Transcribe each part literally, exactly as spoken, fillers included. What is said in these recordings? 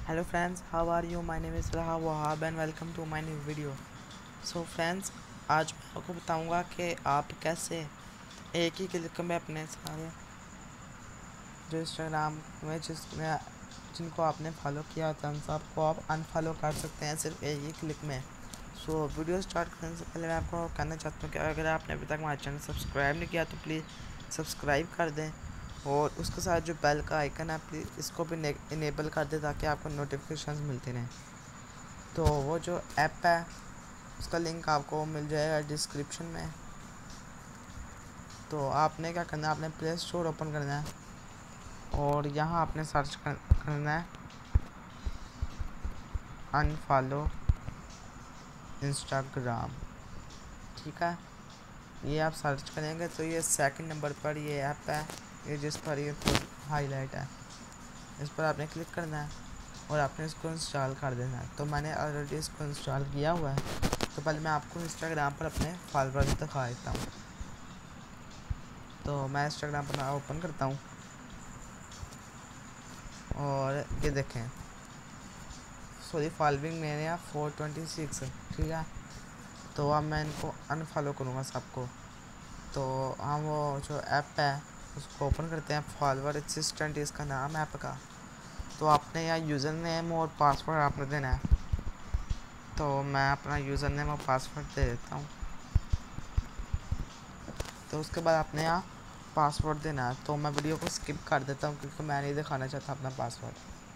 Hello friends, how are you? My name is Talha Wahab and welcome to my new video. So friends, आज मैं आपको बताऊंगा कि आप कैसे एक ही क्लिक में अपने सारे जो इंस्टाग्राम में जिसमें जिनको आपने फॉलो किया होता है उन सबको आप अनफॉलो कर सकते हैं सिर्फ एक ही क्लिक में। सो so, वीडियो स्टार्ट करने से पहले मैं आपको कहना चाहता हूँ कि अगर आपने अभी तक हमारा चैनल सब्सक्राइब नहीं किया तो प्लीज़ सब्सक्राइब कर दें और उसके साथ जो बेल का आइकन है प्लीज़ इसको भी इनेबल कर दें ताकि आपको नोटिफिकेशंस मिलती रहें। तो वो जो ऐप है उसका लिंक आपको मिल जाएगा डिस्क्रिप्शन में। तो आपने क्या करना है, आपने प्ले स्टोर ओपन करना है और यहाँ आपने सर्च कर, करना है अनफॉलो इंस्टाग्राम। ठीक है, ये आप सर्च करेंगे तो ये सेकंड नंबर पर ये ऐप है, ये जिस पर ये हाईलाइट है इस पर आपने क्लिक करना है और आपने इसको इंस्टॉल कर देना है। तो मैंने ऑलरेडी इसको इंस्टॉल किया हुआ है, तो पहले मैं आपको इंस्टाग्राम पर अपने फॉलोअर्स दिखा देता हूँ। तो मैं इंस्टाग्राम पर ओपन करता हूँ और ये देखें, सॉरी फॉलोइंग मेरे यहाँ फोर ट्वेंटी सिक्स। ठीक है, तो अब मैं इनको अनफॉलो करूँगा सबको। तो हम वो जो ऐप है उसको ओपन करते हैं, फॉलोअर असिस्टेंट इसका नाम ऐप का। तो आपने यहाँ यूज़र नेम और पासवर्ड आपने देना है। तो मैं अपना यूज़र नेम और पासवर्ड दे देता हूँ। तो उसके बाद आपने यहाँ पासवर्ड देना है। तो मैं वीडियो को स्किप कर देता हूँ क्योंकि मैं नहीं दिखाना चाहता अपना पासवर्ड।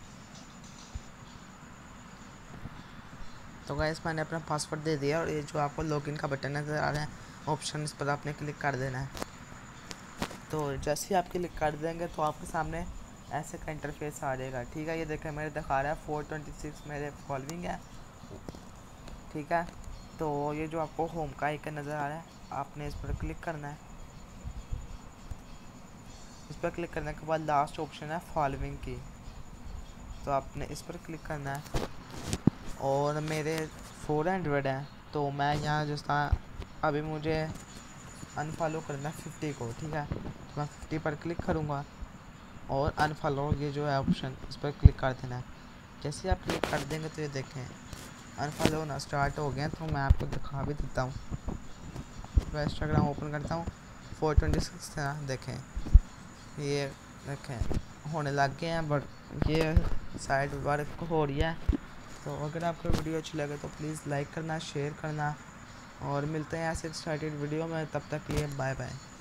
तो गाइस मैंने अपना पासवर्ड दे दिया और ये जो आपको लॉगिन का बटन नज़र आ रहा है ऑप्शन, इस पर आपने क्लिक कर देना है। तो जैसे ही आप क्लिक कर देंगे तो आपके सामने ऐसे का इंटरफेस आ जाएगा। ठीक है, ये देखें मेरे दिखा रहा है फोर ट्वेंटी सिक्स मेरे फॉलोइंग है। ठीक है, तो ये जो आपको होम का आइकन नज़र आ रहा है आपने इस पर क्लिक करना है। इस पर क्लिक करने के बाद लास्ट ऑप्शन है फॉलोइंग की, तो आपने इस पर क्लिक करना है। और मेरे फोर हंड्रेड हैं तो मैं यहाँ जिस तरह अभी मुझे अनफॉलो करना है फिफ्टी को। ठीक है, तो मैं फिफ्टी पर क्लिक करूँगा और अनफॉलो ये जो है ऑप्शन इस पर क्लिक कर देना है। जैसे आप क्लिक कर देंगे तो ये देखें अनफॉलो होना स्टार्ट हो गया। तो मैं आपको दिखा भी देता हूँ। मैं इंस्टाग्राम ओपन करता हूँ, फोर ट्वेंटी सिक्स ना देखें ये देखें होने लग गए हैं, बट ये साइड वर्क हो रही है। तो अगर आपको वीडियो अच्छी लगे तो प्लीज़ लाइक करना, शेयर करना और मिलते हैं ऐसे एक्साइटेड वीडियो में। तब तक के लिए बाय बाय।